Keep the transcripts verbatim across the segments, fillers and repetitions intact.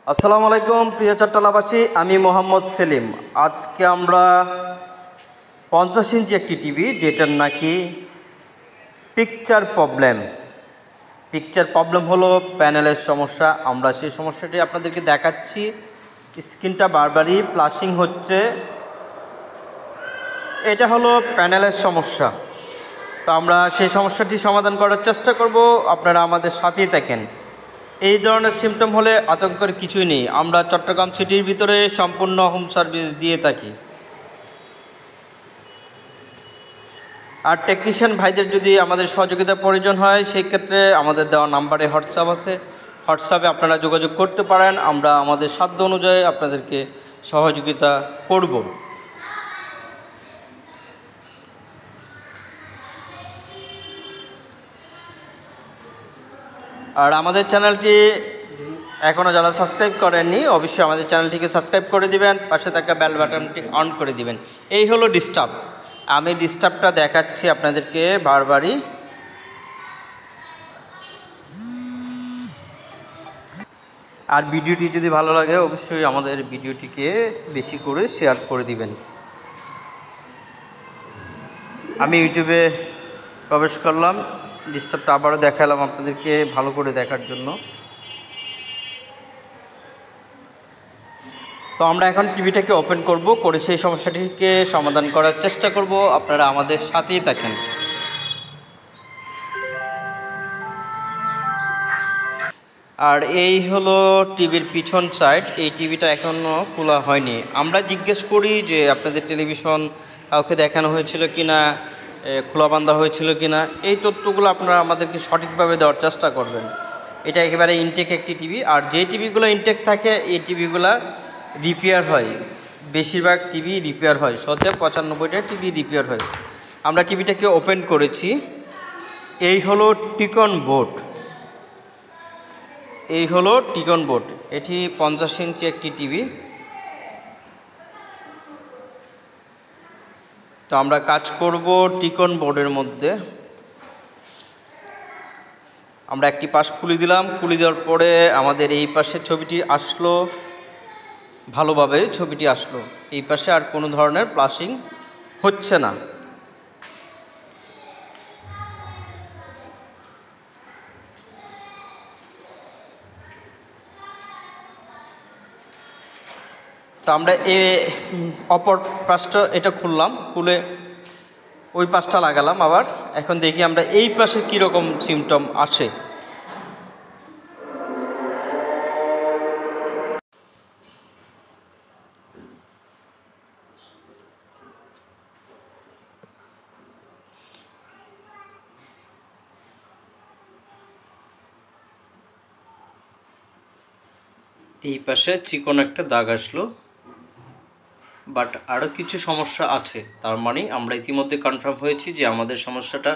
আসসালামু আলাইকুম প্রিয় চট্টলাবাসী, আমি মোহাম্মদ সেলিম। আজকে আমরা পঞ্চাশ ইঞ্চি একটি টিভি, যেটার নাকি পিকচার প্রবলেম পিকচার প্রবলেম হলো প্যানেলের সমস্যা। আমরা সেই সমস্যাটি আপনাদেরকে দেখাচ্ছি। স্ক্রিনটা বারবারই ফ্লাশিং হচ্ছে, এটা হলো প্যানেলের সমস্যা। তো আমরা সেই সমস্যাটি সমাধান করার চেষ্টা করব, আপনারা আমাদের সাথেই থাকেন। এই ধরনের সিমটম হলে আতঙ্কের কিছুই নেই, আমরা চট্টগ্রাম সিটির ভিতরে সম্পূর্ণ হোম সার্ভিস দিয়ে থাকি। আর টেকনিশিয়ান ভাইদের যদি আমাদের সহযোগিতার প্রয়োজন হয়, সেই ক্ষেত্রে আমাদের দেওয়া নাম্বারে হোয়াটসঅ্যাপ আছে, হোয়াটসঅ্যাপে আপনারা যোগাযোগ করতে পারেন। আমরা আমাদের সাধ্য অনুযায়ী আপনাদেরকে সহযোগিতা করব। আর আমাদের চ্যানেলটি এখনও যারা সাবস্ক্রাইব করেননি, অবশ্যই আমাদের চ্যানেলটিকে সাবস্ক্রাইব করে দিবেন, পাশে থাকা বেল বাটনটি অন করে দিবেন। এই হলো ডিস্টার্ব, আমি ডিস্টার্বটা দেখাচ্ছি আপনাদেরকে বারবারই। আর ভিডিওটি যদি ভালো লাগে, অবশ্যই আমাদের ভিডিওটিকে বেশি করে শেয়ার করে দিবেন। আমি ইউটিউবে প্রবেশ করলাম, ডিস্টার্বটা আবারও দেখালাম আপনাদেরকে ভালো করে দেখার জন্য। তো আমরা এখন টিভিটাকে ওপেন করব, করে সেই সমস্যাটিকে সমাধান করার চেষ্টা করব। আপনারা আমাদের সাথেই থাকেন। আর এই হলো টিভির পিছন সাইড। এই টিভিটা এখনও খোলা হয়নি। আমরা জিজ্ঞেস করি যে আপনাদের টেলিভিশন কাউকে দেখানো হয়েছিল কি না, খোলা বান্ধা হয়েছিল কি না। এই তথ্যগুলো আপনারা আমাদেরকে সঠিকভাবে দেওয়ার চেষ্টা করবেন। এটা একেবারে ইনটেক একটি টিভি। আর যে টিভিগুলো ইনটেক থাকে, এই টিভিগুলো রিপেয়ার হয়। বেশিরভাগ টিভি রিপেয়ার হয়, শতে পঁচানব্বইটা টিভি রিপেয়ার হয়। আমরা টিভিটাকে ওপেন করেছি। এই হলো টিকন বোর্ড, এই হলো টিকন বোর্ড। এটি পঞ্চাশ ইঞ্চি একটি টিভি। তো আমরা কাজ করব টিকন বোর্ডের মধ্যে। আমরা একটি পাশ খুলে দিলাম, খুলে দেওয়ার পরে আমাদের এই পাশে ছবিটি আসলো, ভালোভাবে ছবিটি আসলো। এই পাশে আর কোনো ধরনের ফ্লাশিং হচ্ছে না। তো আমরা এ অপর পাশটা এটা খুললাম, খুলে ওই পাশটা লাগালাম আবার। এখন দেখি আমরা এই পাশে কীরকম সিমটম আসে। এই পাশে চিকন একটা দাগ আসলো, বাট আরও কিছু সমস্যা আছে। তার মানে আমরা ইতিমধ্যে কনফার্ম হয়েছি যে আমাদের সমস্যাটা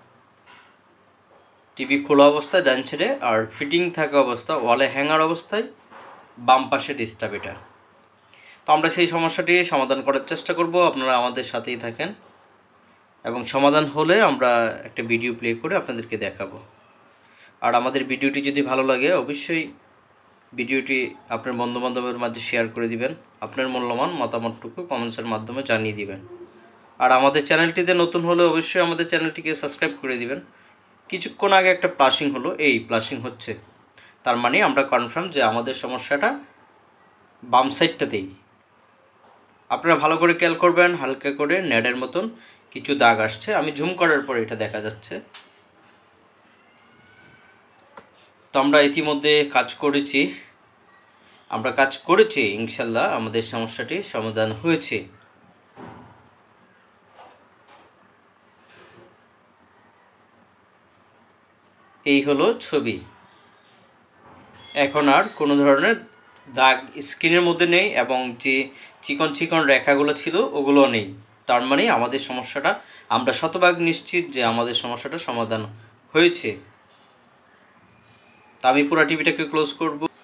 টিভি খোলা অবস্থায় ডান সাইডে, আর ফিটিং থাকা অবস্থা ওয়ালে হ্যাঙ্গার অবস্থায় বাম পাশে ডিস্টার্ব এটা। তো আমরা সেই সমস্যাটি সমাধান করার চেষ্টা করব, আপনারা আমাদের সাথেই থাকেন। এবং সমাধান হলে আমরা একটা ভিডিও প্লে করে আপনাদেরকে দেখাবো। আর আমাদের ভিডিওটি যদি ভালো লাগে, অবশ্যই ভিডিওটি আপনার বন্ধুবান্ধবের মাঝে শেয়ার করে দিবেন। আপনার মূল্যবান মতামতটুকু কমেন্টসের মাধ্যমে জানিয়ে দিবেন। আর আমাদের চ্যানেলটিতে নতুন হলে অবশ্যই আমাদের চ্যানেলটিকে সাবস্ক্রাইব করে দিবেন। কিছুক্ষণ আগে একটা প্লাশিং হলো, এই প্লাশিং হচ্ছে, তার মানে আমরা কনফার্ম যে আমাদের সমস্যাটা বাম সাইডটাতেই। আপনারা ভালো করে খেয়াল করবেন, হালকা করে নেডের মতন কিছু দাগ আসছে। আমি জুম করার পর এটা দেখা যাচ্ছে। তো আমরা ইতিমধ্যে কাজ করেছি, আমরা কাজ করেছি ইনশাল্লাহ আমাদের সমস্যাটি সমাধান হয়েছে। এই হলো ছবি। এখন আর কোনো ধরনের দাগ স্ক্রিনের মধ্যে নেই, এবং যে চিকন চিকন রেখাগুলো ছিল ওগুলো নেই। তার মানে আমাদের সমস্যাটা, আমরা শতভাগ নিশ্চিত যে আমাদের সমস্যাটা সমাধান হয়েছে। তা আমি পুরো টিভিটাকে ক্লোজ করব।